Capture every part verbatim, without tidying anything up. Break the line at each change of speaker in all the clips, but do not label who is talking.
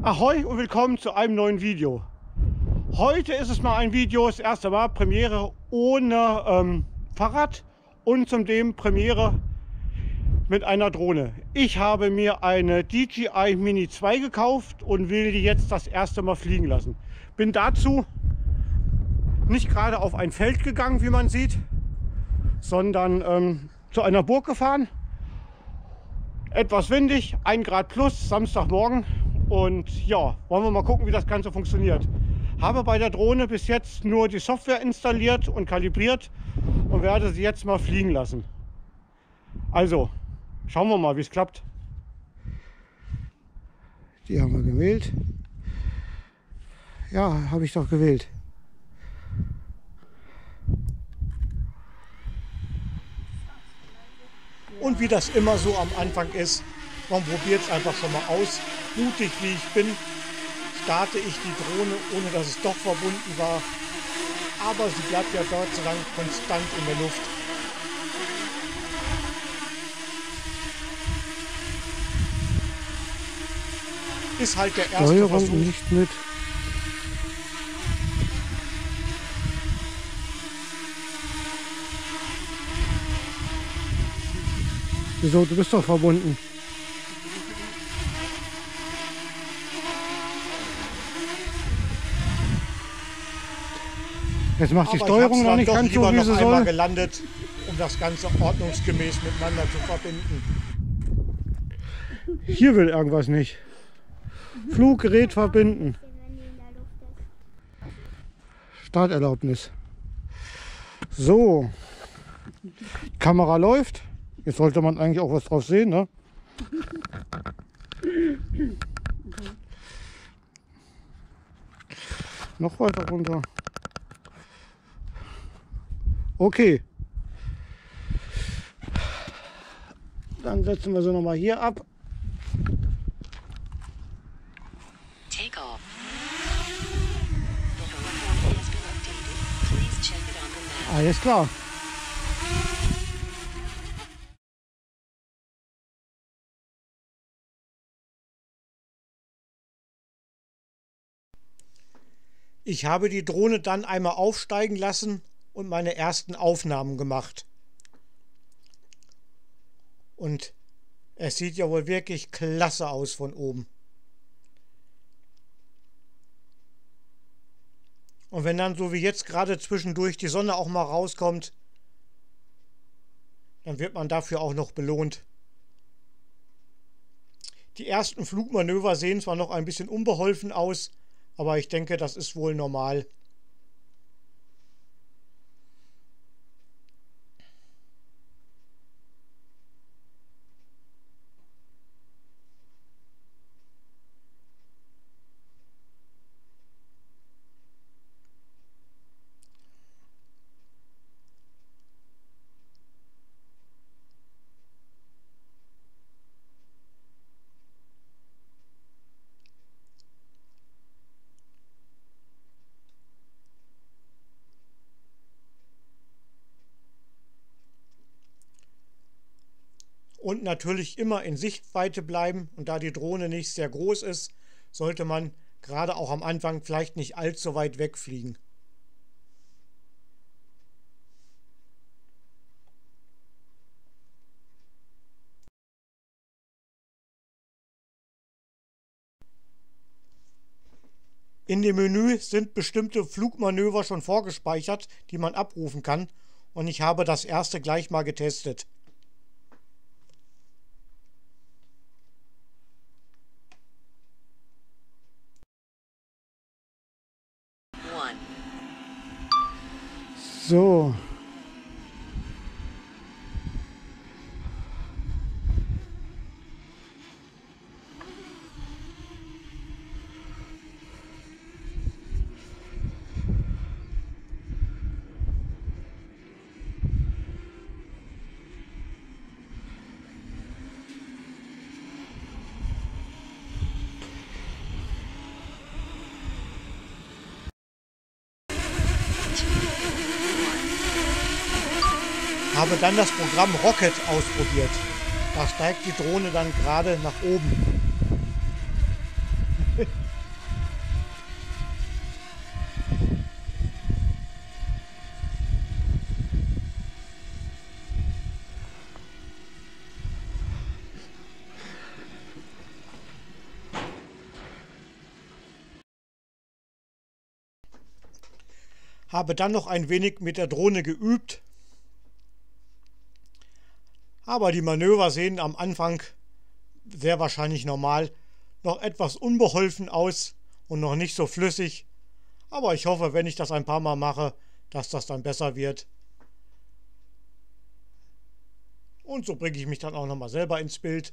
Ahoi und willkommen zu einem neuen Video. Heute ist es mal ein Video, das erste Mal Premiere ohne ähm, Fahrrad und zudem Premiere mit einer Drohne. Ich habe mir eine D J I Mini zwei gekauft und will die jetzt das erste Mal fliegen lassen. Bin dazu nicht gerade auf ein Feld gegangen, wie man sieht, sondern ähm, zu einer Burg gefahren. Etwas windig, ein Grad plus, Samstagmorgen. Und ja, wollen wir mal gucken, wie das Ganze funktioniert. Habe bei der Drohne bis jetzt nur die Software installiert und kalibriert und werde sie jetzt mal fliegen lassen. Also, schauen wir mal, wie es klappt. Die haben wir gewählt. Ja, habe ich doch gewählt. Und wie das immer so am Anfang ist, man probiert es einfach schon mal aus. Mutig wie ich bin, starte ich die Drohne, ohne dass es doch verbunden war. Aber sie bleibt ja Gott sei Dank konstant in der Luft. Ist halt der erste
Steuerung
Versuch.
Nicht mit. Wieso? Du bist doch verbunden. Jetzt macht die
Aber
Steuerung noch nicht ganz so, wie sie
noch einmal
soll.
gelandet, um das Ganze ordnungsgemäß miteinander zu verbinden.
Hier will irgendwas nicht. Fluggerät verbinden. Starterlaubnis. So. Die Kamera läuft. Jetzt sollte man eigentlich auch was drauf sehen, ne? Noch weiter runter. Okay. Dann setzen wir sie noch mal hier ab.
Take off. The home has been updated. Please check it on the map.
Alles klar.
Ich habe die Drohne dann einmal aufsteigen lassen und meine ersten Aufnahmen gemacht. Und es sieht ja wohl wirklich klasse aus von oben. Und wenn dann so wie jetzt gerade zwischendurch die Sonne auch mal rauskommt, dann wird man dafür auch noch belohnt. Die ersten Flugmanöver sehen zwar noch ein bisschen unbeholfen aus, aber ich denke, das ist wohl normal. Und natürlich immer in Sichtweite bleiben. Und da die Drohne nicht sehr groß ist, sollte man gerade auch am Anfang vielleicht nicht allzu weit wegfliegen. In dem Menü sind bestimmte Flugmanöver schon vorgespeichert, die man abrufen kann. Und ich habe das erste gleich mal getestet.
So.
Habe dann das Programm Rocket ausprobiert. Da steigt die Drohne dann gerade nach oben. Habe dann noch ein wenig mit der Drohne geübt. Aber die Manöver sehen am Anfang sehr wahrscheinlich normal noch etwas unbeholfen aus und noch nicht so flüssig. Aber ich hoffe, wenn ich das ein paar Mal mache, dass das dann besser wird. Und so bringe ich mich dann auch noch mal selber ins Bild.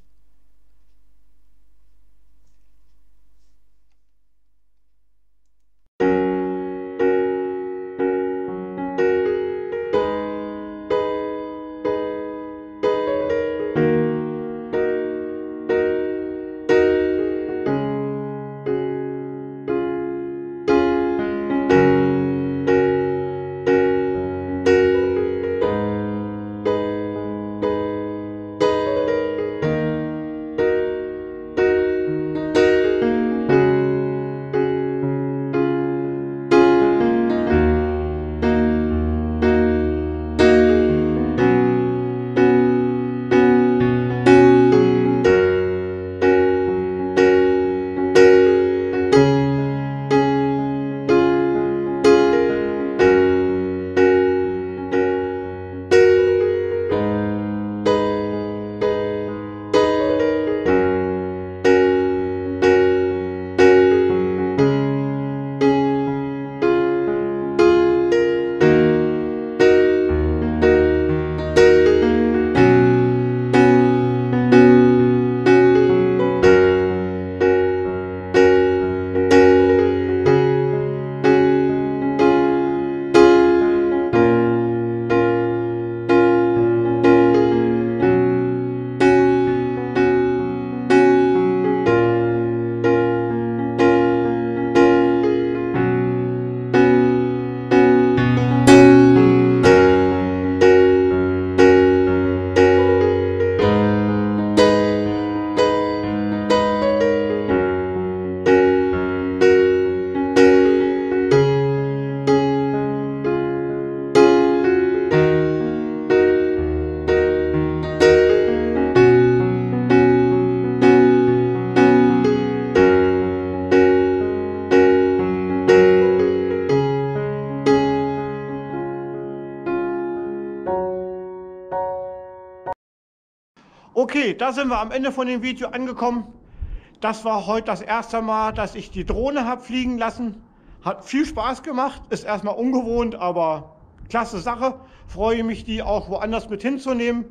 Okay, da sind wir am Ende von dem Video angekommen. Das war heute das erste Mal, dass ich die Drohne habe fliegen lassen. Hat viel Spaß gemacht, ist erstmal ungewohnt, aber klasse Sache. Freue mich, die auch woanders mit hinzunehmen.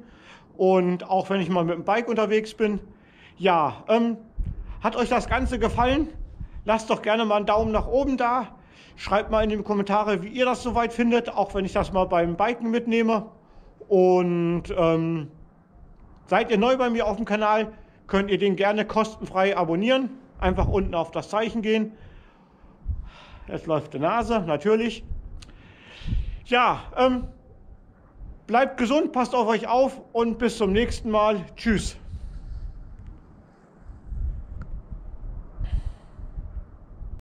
Und auch wenn ich mal mit dem Bike unterwegs bin. Ja, ähm, hat euch das Ganze gefallen? Lasst doch gerne mal einen Daumen nach oben da. Schreibt mal in die Kommentare, wie ihr das soweit findet, auch wenn ich das mal beim Biken mitnehme. Und ähm, seid ihr neu bei mir auf dem Kanal, könnt ihr den gerne kostenfrei abonnieren. Einfach unten auf das Zeichen gehen. Jetzt läuft die Nase, natürlich. Ja, ähm, bleibt gesund, passt auf euch auf und bis zum nächsten Mal. Tschüss.